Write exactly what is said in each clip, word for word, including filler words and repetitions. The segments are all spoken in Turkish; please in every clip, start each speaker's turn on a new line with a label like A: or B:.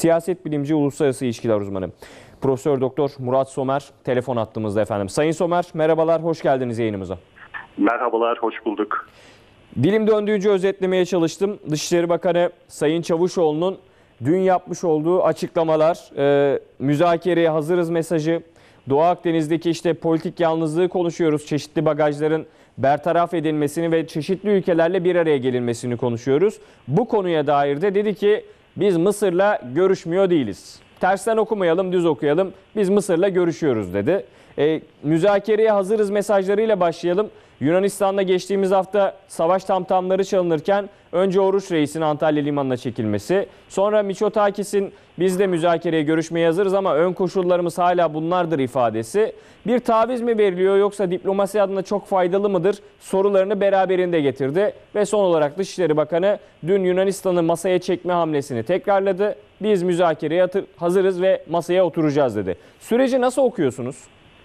A: Siyaset bilimci, uluslararası ilişkiler uzmanı. Profesör Doktor Murat Somer telefon attığımızda efendim. Sayın Somer, merhabalar, hoş geldiniz yayınımıza.
B: Merhabalar, hoş bulduk.
A: Dilim döndüğünce özetlemeye çalıştım. Dışişleri Bakanı Sayın Çavuşoğlu'nun dün yapmış olduğu açıklamalar, e, müzakereye hazırız mesajı, Doğu Akdeniz'deki işte politik yalnızlığı konuşuyoruz, çeşitli bagajların bertaraf edilmesini ve çeşitli ülkelerle bir araya gelinmesini konuşuyoruz. Bu konuya dair de dedi ki biz Mısır'la görüşmüyor değiliz. Tersten okumayalım, düz okuyalım. Biz Mısır'la görüşüyoruz dedi. E, müzakereye hazırız mesajlarıyla başlayalım. Yunanistan'da geçtiğimiz hafta savaş tamtamları çalınırken önce Oruç Reis'in Antalya Limanı'na çekilmesi, sonra Miçotakis'in biz de müzakereye görüşmeye hazırız ama ön koşullarımız hala bunlardır ifadesi. Bir taviz mi veriliyor yoksa diplomasi adına çok faydalı mıdır sorularını beraberinde getirdi. Ve son olarak Dışişleri Bakanı dün Yunanistan'ı masaya çekme hamlesini tekrarladı. Biz müzakereye hazırız ve masaya oturacağız dedi. Süreci nasıl okuyorsunuz?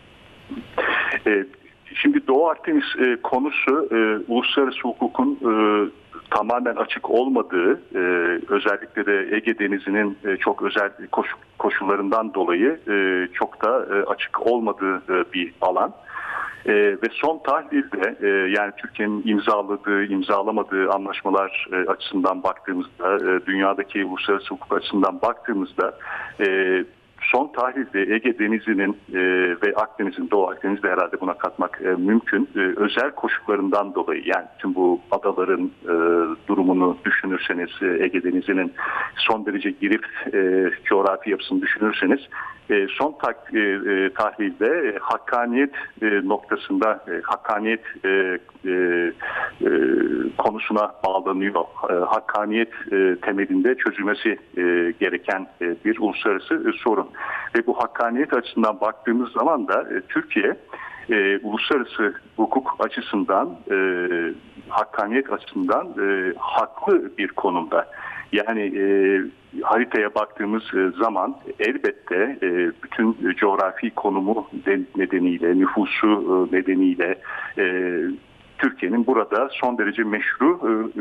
B: Evet. Şimdi Doğu Akdeniz e, konusu e, uluslararası hukukun e, tamamen açık olmadığı, e, özellikle de Ege Denizi'nin e, çok özel koş, koşullarından dolayı e, çok da e, açık olmadığı e, bir alan. E, ve son tahlilde e, yani Türkiye'nin imzaladığı, imzalamadığı anlaşmalar e, açısından baktığımızda, e, dünyadaki uluslararası hukuk açısından baktığımızda e, son tahlilde Ege Denizi'nin e, ve Akdeniz'in, Doğu Akdeniz'de herhalde buna katmak e, mümkün. E, özel koşullarından dolayı, yani tüm bu adaların e, durumunu düşünürseniz, e, Ege Denizi'nin son derece girif e, coğrafi yapısını düşünürseniz, e, son tak, e, e, tahlilde e, hakkaniyet e, noktasında, e, hakkaniyet e, e, e, konusuna bağlanıyor. E, hakkaniyet e, temelinde çözülmesi e, gereken e, bir uluslararası e, sorun. Ve bu hakkaniyet açısından baktığımız zaman da e, Türkiye e, uluslararası hukuk açısından, e, hakkaniyet açısından e, haklı bir konumda. Yani e, haritaya baktığımız zaman elbette e, bütün coğrafi konumu nedeniyle, nüfusu nedeniyle e, Türkiye'nin burada son derece meşru e,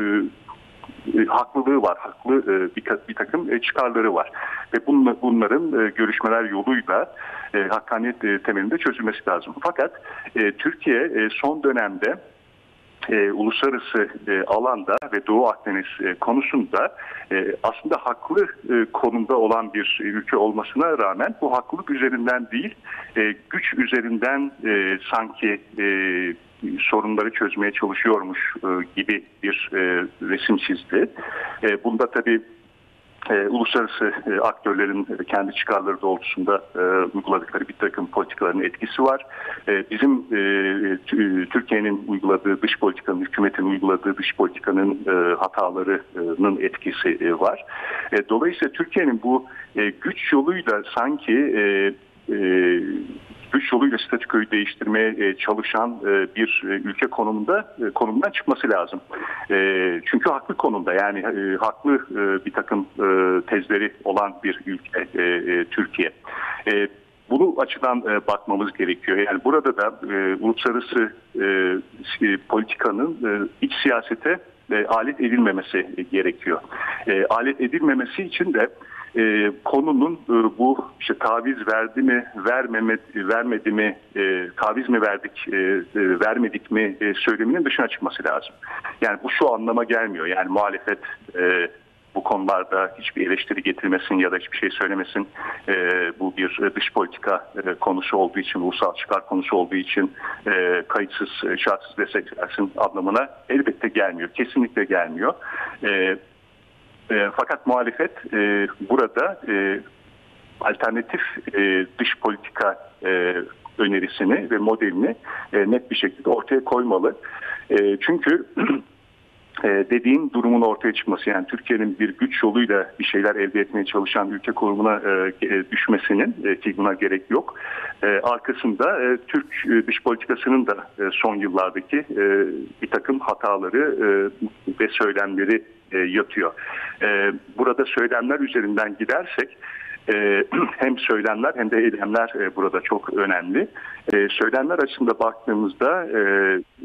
B: e, haklılığı var, haklı e, bir, bir takım e, çıkarları var. Ve bunla, bunların e, görüşmeler yoluyla e, hakkaniyet e, temelinde çözülmesi lazım. Fakat e, Türkiye e, son dönemde E, uluslararası e, alanda ve Doğu Akdeniz e, konusunda e, aslında haklı e, konumda olan bir ülke olmasına rağmen bu haklılık üzerinden değil, e, güç üzerinden e, sanki e, sorunları çözmeye çalışıyormuş e, gibi bir e, resim çizdi. E, bunda tabii E, uluslararası e, aktörlerin e, kendi çıkarları doğrultusunda e, uyguladıkları bir takım politikaların etkisi var. E, bizim e, Türkiye'nin uyguladığı dış politikanın, hükümetin uyguladığı dış politikanın e, hatalarının etkisi e, var. E, dolayısıyla Türkiye'nin bu e, güç yoluyla sanki e, e, güç yoluyla statükoyu değiştirmeye çalışan bir ülke konumunda konumundan çıkması lazım. Çünkü haklı konumda, yani haklı bir takım tezleri olan bir ülke Türkiye. Bunu açıdan bakmamız gerekiyor. Yani burada da uluslararası politikanın iç siyasete alet edilmemesi gerekiyor. Alet edilmemesi için de E, konunun e, bu işte taviz verdi mi, vermeme, vermedi mi, e, taviz mi verdik, e, e, vermedik mi e, söyleminin dışına çıkması lazım. Yani bu şu anlama gelmiyor. Yani muhalefet e, bu konularda hiçbir eleştiri getirmesin ya da hiçbir şey söylemesin. E, bu bir dış politika e, konusu olduğu için, ulusal çıkar konusu olduğu için e, kayıtsız, şartsız destek versin anlamına elbette gelmiyor. Kesinlikle gelmiyor. E, E, fakat muhalefet e, burada e, alternatif e, dış politika e, önerisini ve modelini e, net bir şekilde ortaya koymalı. E, çünkü e, dediğin durumun ortaya çıkması, yani Türkiye'nin bir güç yoluyla bir şeyler elde etmeye çalışan ülke konumuna e, düşmesinin e, ki buna gerek yok. E, arkasında e, Türk e, dış politikasının da e, son yıllardaki e, bir takım hataları e, ve söylemleri E, yatıyor. E, burada söylemler üzerinden gidersek e, hem söylemler hem de eylemler e, burada çok önemli. E, söylemler açısında baktığımızda e,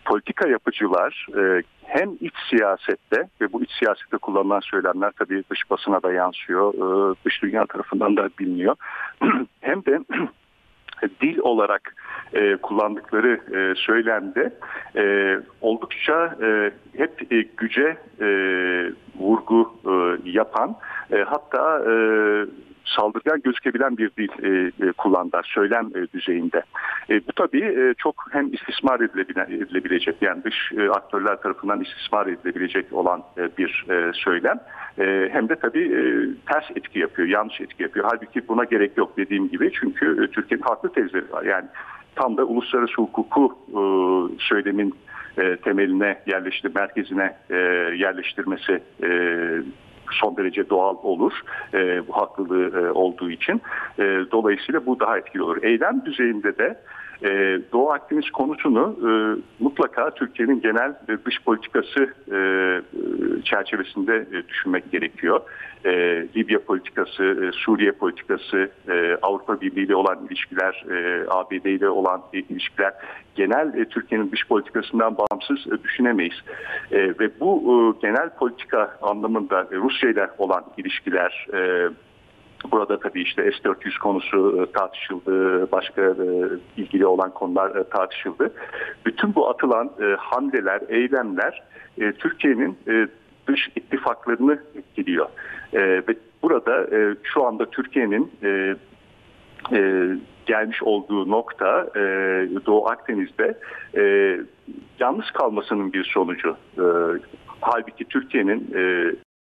B: politika yapıcılar e, hem iç siyasette ve bu iç siyasette kullanılan söylemler tabii dış basına da yansıyor, e, dış dünya tarafından da biliniyor. Hem de dil olarak e, kullandıkları e, söylemde e, oldukça e, hep e, güce e, vurgu e, yapan e, hatta e, saldırgan gözükebilen bir dil e, e, kullandılar söylem e, düzeyinde. E, bu tabii e, çok hem istismar edilebilen, edilebilecek yani dış e, aktörler tarafından istismar edilebilecek olan e, bir e, söylem. E, hem de tabii e, ters etki yapıyor, yanlış etki yapıyor. Halbuki buna gerek yok dediğim gibi çünkü e, Türkiye'nin farklı tezleri var. Yani tam da uluslararası hukuku e, söylemin e, temeline yerleştir, merkezine e, yerleştirmesi e, son derece doğal olur e, bu haklılığı e, olduğu için. E, dolayısıyla bu daha etkili olur. Eylem düzeyinde de e, Doğu Akdeniz konusunu e, mutlaka Türkiye'nin genel e, dış politikası e, çerçevesinde e, düşünmek gerekiyor. E, Libya politikası, e, Suriye politikası, e, Avrupa Birliği ile olan ilişkiler, e, A B D ile olan e, ilişkiler genel e, Türkiye'nin dış politikasından bağımsız e, düşünemeyiz. E, ve bu e, genel politika anlamında e, Rusya ile olan ilişkiler, e, burada tabii işte S dört yüz konusu e, tartışıldı, başka e, ilgili olan konular e, tartışıldı. Bütün bu atılan e, hamleler, eylemler e, Türkiye'nin e, dış ittifaklarını etkiliyor. E, ve burada e, şu anda Türkiye'nin e, e, gelmiş olduğu nokta e, Doğu Akdeniz'de e, yalnız kalmasının bir sonucu. E, halbuki Türkiye'nin e,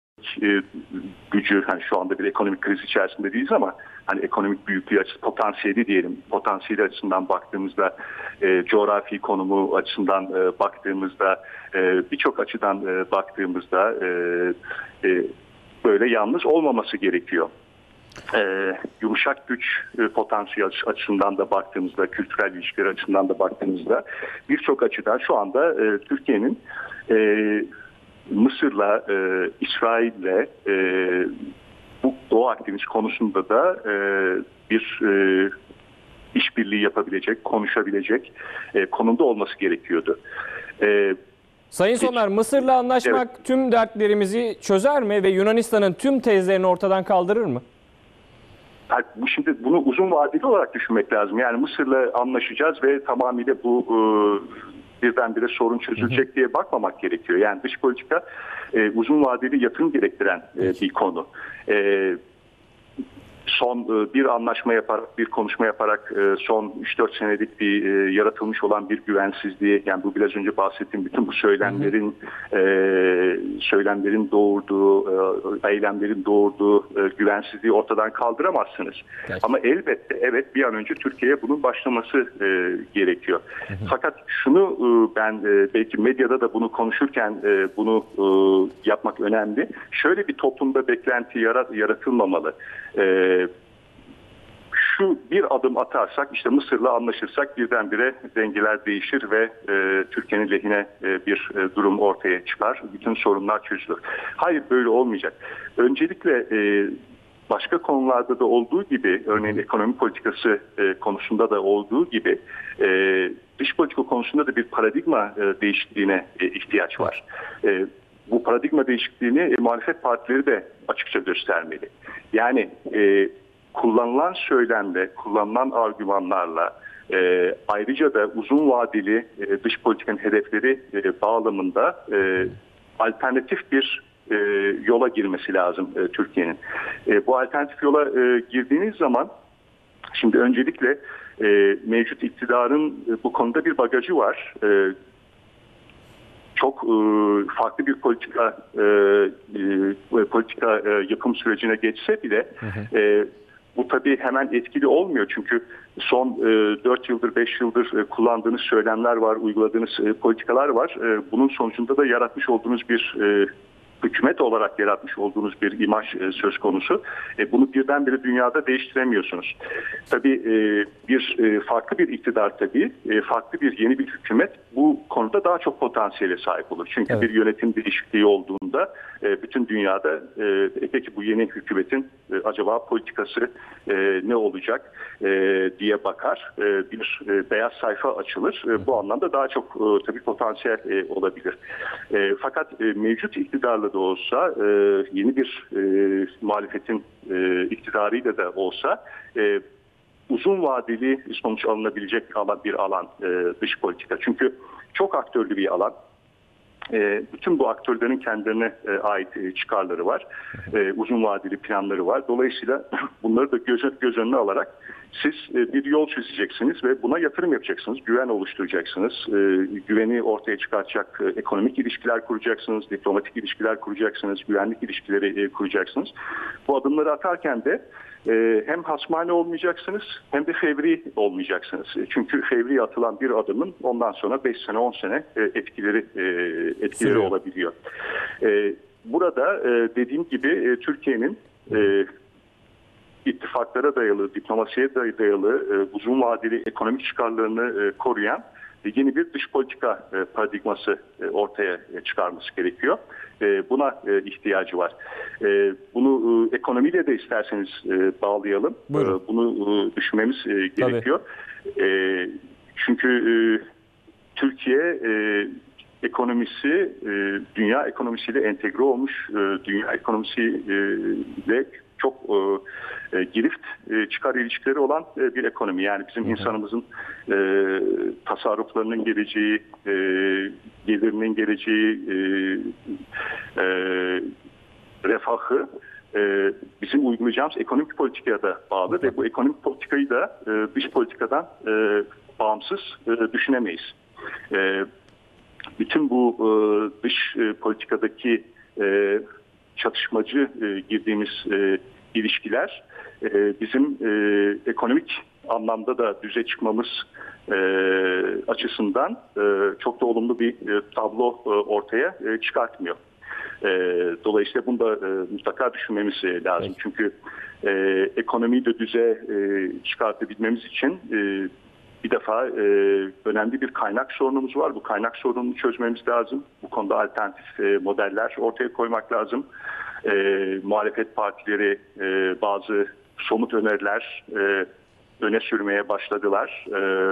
B: gücü, hani şu anda bir ekonomik kriz içerisinde değiliz ama hani ekonomik büyüklüğü açısı, potansiyeli diyelim, potansiyeli açısından baktığımızda, e, coğrafi konumu açısından e, baktığımızda, e, birçok açıdan e, baktığımızda e, e, böyle yalnız olmaması gerekiyor. E, yumuşak güç e, potansiyeli açısından da baktığımızda, kültürel ilişkiler açısından da baktığımızda birçok açıdan şu anda e, Türkiye'nin e, Mısır'la, e, İsrail'le e, bu Doğu Akdeniz konusunda da e, bir e, işbirliği yapabilecek, konuşabilecek e, konumda olması gerekiyordu. E,
A: Sayın Somer, Mısır'la anlaşmak evet, tüm dertlerimizi çözer mi ve Yunanistan'ın tüm tezlerini ortadan kaldırır mı?
B: Bu şimdi bunu uzun vadeli olarak düşünmek lazım. Yani Mısır'la anlaşacağız ve tamamıyla bu e, birdenbire sorun çözülecek diye bakmamak gerekiyor. Yani dış politika e, uzun vadeli yatırım gerektiren e, bir konu. E, son e, bir anlaşma yaparak, bir konuşma yaparak e, son üç dört senelik bir e, yaratılmış olan bir güvensizliği, yani bu biraz önce bahsettiğim bütün bu söylemlerin e, söylemlerin doğurduğu, e, eylemlerin doğurduğu e, güvensizliği ortadan kaldıramazsınız. Gerçekten. Ama elbette evet bir an önce Türkiye'ye bunun başlaması e, gerekiyor. Hı hı. Fakat şunu e, ben e, belki medyada da bunu konuşurken e, bunu e, yapmak önemli. Şöyle bir toplumda beklenti yarat, yaratılmamalı. E, şu bir adım atarsak, işte Mısır'la anlaşırsak birdenbire dengeler değişir ve e, Türkiye'nin lehine e, bir e, durum ortaya çıkar. Bütün sorunlar çözülür. Hayır, böyle olmayacak. Öncelikle e, başka konularda da olduğu gibi, örneğin ekonomi politikası e, konusunda da olduğu gibi e, dış politika konusunda da bir paradigma e, değişikliğine e, ihtiyaç var. E, bu paradigma değişikliğini e, muhalefet partileri de açıkça göstermeli. Yani e, kullanılan söylemle, kullanılan argümanlarla, e, ayrıca da uzun vadeli e, dış politikanın hedefleri e, bağlamında e, alternatif bir e, yola girmesi lazım e, Türkiye'nin. E, bu alternatif yola e, girdiğiniz zaman, şimdi öncelikle e, mevcut iktidarın e, bu konuda bir bagajı var. E, çok e, farklı bir politika e, e, politika e, yapım sürecine geçse bile hı hı. E, bu tabii hemen etkili olmuyor. Çünkü son e, dört yıldır, beş yıldır e, kullandığınız söylemler var, uyguladığınız e, politikalar var. E, bunun sonucunda da yaratmış olduğunuz bir e, hükümet olarak yaratmış olduğunuz bir imaj e, söz konusu. E, bunu birdenbire dünyada değiştiremiyorsunuz. Tabii e, bir e, farklı bir iktidar tabii, e, farklı bir yeni bir hükümet bu konuda daha çok potansiyele sahip olur. Çünkü
A: evet.
B: bir yönetim değişikliği olduğunda e, bütün dünyada e, peki bu yeni hükümetin e, acaba politikası e, ne olacak e, diye bakar. E, bir e, beyaz sayfa açılır. E, bu anlamda daha çok e, tabii potansiyel e, olabilir. E, fakat e, mevcut iktidarla da olsa, e, yeni bir e, muhalefetin e, iktidarıyla da olsa e, uzun vadeli sonuç alınabilecek alan, bir alan e, dış politika. Çünkü çok aktörlü bir alan. E, bütün bu aktörlerin kendilerine e, ait e, çıkarları var. E, uzun vadeli planları var. Dolayısıyla bunları da göz, göz önüne alarak siz e, bir yol çizeceksiniz ve buna yatırım yapacaksınız. Güven oluşturacaksınız. E, güveni ortaya çıkartacak e, ekonomik ilişkiler kuracaksınız. Diplomatik ilişkiler kuracaksınız. Güvenlik ilişkileri e, kuracaksınız. Bu adımları atarken de e, hem hasmane olmayacaksınız hem de fevri olmayacaksınız. E, çünkü fevri atılan bir adımın ondan sonra beş sene on sene e, etkileri e, etkileri
A: Sürüyor.
B: olabiliyor. E, burada e, dediğim gibi e, Türkiye'nin e, ittifaklara dayalı, diplomasiye dayalı, e, uzun vadeli ekonomik çıkarlarını e, koruyan e, yeni bir dış politika e, paradigması e, ortaya e, çıkarması gerekiyor. E, buna e, ihtiyacı var. E, bunu e, ekonomiyle de isterseniz e, bağlayalım. E, bunu e, düşünmemiz e, gerekiyor. E, çünkü e, Türkiye e, ekonomisi e, dünya ekonomisiyle entegre olmuş, e, dünya ekonomisiyle çok e, e, girift e, çıkar ilişkileri olan e, bir ekonomi. Yani bizim hı hı. insanımızın e, tasarruflarının geleceği, e, gelirinin geleceği, e, e, refahı e, bizim uygulayacağımız ekonomik politikaya da bağlı hı hı. ve bu ekonomik politikayı da e, dış politikadan e, bağımsız e, düşünemeyiz. E, bütün bu e, dış e, politikadaki e, çatışmacı e, girdiğimiz e, ilişkiler e, bizim e, ekonomik anlamda da düze çıkmamız e, açısından e, çok da olumlu bir e, tablo e, ortaya e, çıkartmıyor. E, dolayısıyla bunu da e, mutlaka düşünmemiz e, lazım. Evet. Çünkü e, ekonomiyi de düze e, çıkartabilmemiz için e, bir defa e, önemli bir kaynak sorunumuz var. Bu kaynak sorununu çözmemiz lazım. Bu konuda alternatif e, modeller ortaya koymak lazım. E, muhalefet partileri e, bazı somut öneriler e, öne sürmeye başladılar.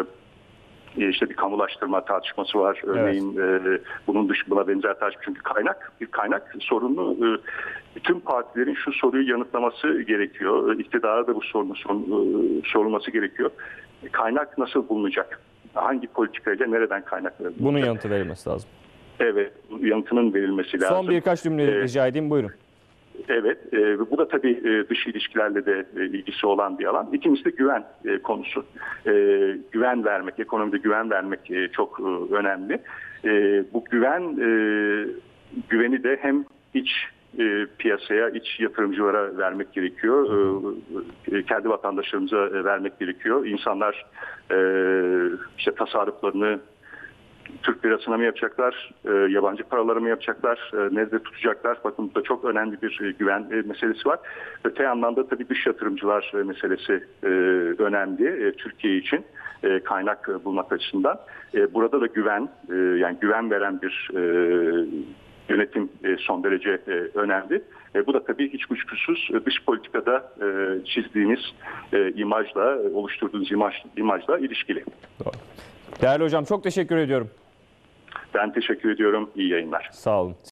B: E, işte bir kamulaştırma tartışması var. Örneğin evet. e, bunun dışı buna benzer tartışma. Çünkü kaynak bir kaynak sorunu e, bütün partilerin şu soruyu yanıtlaması gerekiyor. İktidara da bu sorunun sor, e, sorulması gerekiyor. Kaynak nasıl bulunacak? Hangi politikayla nereden kaynak bulunacak?
A: Bunun yanıtı verilmesi lazım.
B: Evet, yanıtının verilmesi lazım.
A: Son birkaç cümle ee, rica edeyim, buyurun.
B: Evet, e, bu da tabii e, dış ilişkilerle de e, ilgisi olan bir alan. İkincisi de güven e, konusu. E, güven vermek, ekonomide güven vermek e, çok e, önemli. E, bu güven, e, güveni de hem iç e, piyasaya, iç yatırımcılara vermek gerekiyor. E, kendi vatandaşlarımıza vermek gerekiyor. İnsanlar e, işte tasarruflarını Türk lirasına mı yapacaklar, e, yabancı paraları mı yapacaklar, e, nerede tutacaklar? Bakın burada çok önemli bir e, güven e, meselesi var. Öte yandan da tabii dış yatırımcılar e, meselesi e, önemli e, Türkiye için e, kaynak e, bulmak açısından. E, burada da güven, e, yani güven veren bir e, yönetim e, son derece e, önemli. E, bu da tabii hiç kuşkusuz e, dış politikada e, çizdiğiniz e, imajla, oluşturduğunuz imaj, imajla ilişkili.
A: Doğru. Değerli hocam, çok teşekkür ediyorum.
B: Ben teşekkür ediyorum. İyi yayınlar.
A: Sağ olun.